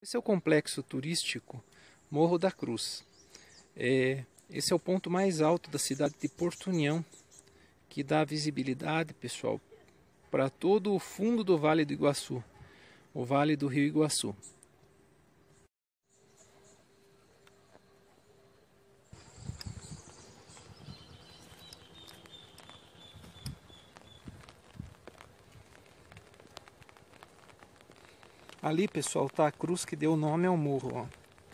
Esse é o complexo turístico Morro da Cruz. Esse é o ponto mais alto da cidade de Porto União, que dá visibilidade, pessoal, para todo o fundo do Vale do Iguaçu, o Vale do Rio Iguaçu. Ali, pessoal, está a cruz que deu nome ao morro, ó.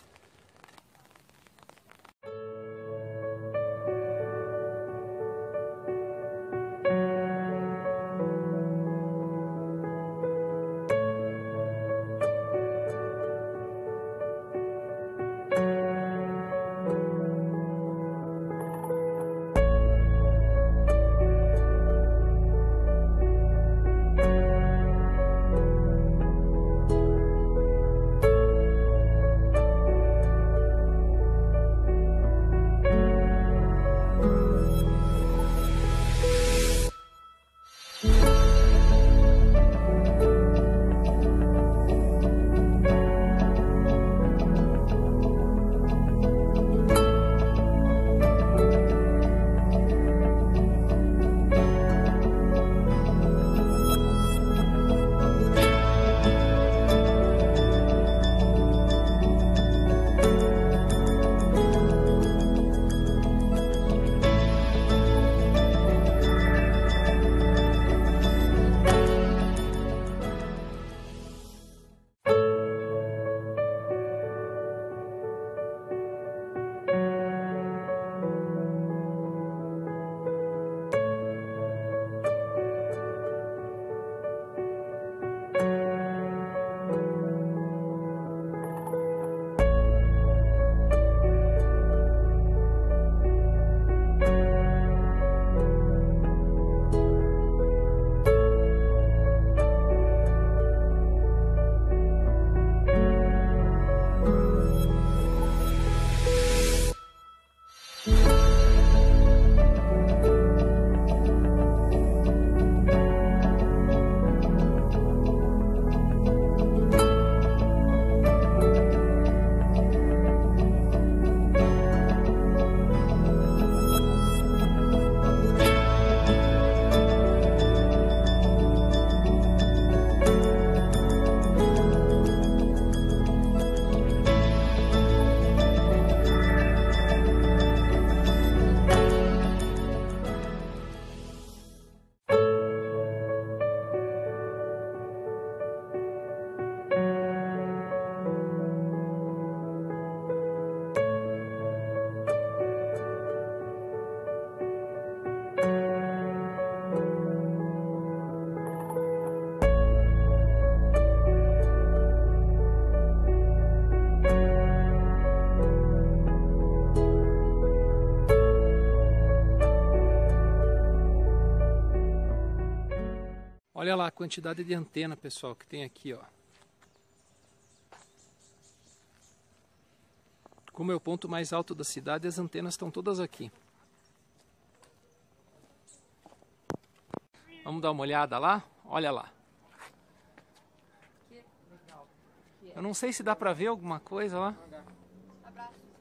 Olha lá a quantidade de antena, pessoal, que tem aqui, ó. Como é o ponto mais alto da cidade, as antenas estão todas aqui. Vamos dar uma olhada lá? Olha lá. Eu não sei se dá pra ver alguma coisa lá. Abraço.